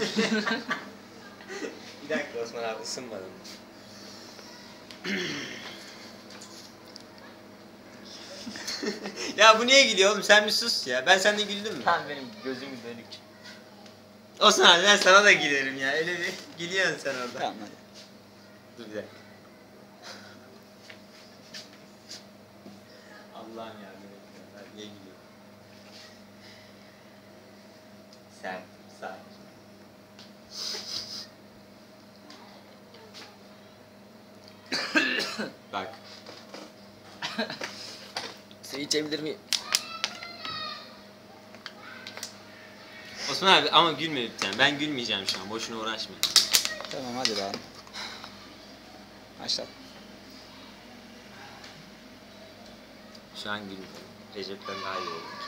Bir dakika Osman abi, ısınmadım. Ya bu niye gülüyor oğlum? Sen bir sus ya. Ben seninle güldüm mü? Tam benim gözüm dönük. Osman abi ben sana da gülerim ya. Öyle bir gülüyorsun sen orada. Tamam hadi. Dur bir dakika. Allah'ım yardım et. Niye gülüyor? Sen sakin. Bak. Su içebilir miyim? Osman abi ama gülme lütfen. Ben gülmeyeceğim şu an. Boşuna uğraşma. Tamam hadi bakalım. Başlat. Şu an gülmüyorum. Recep'ten daha iyi oldu.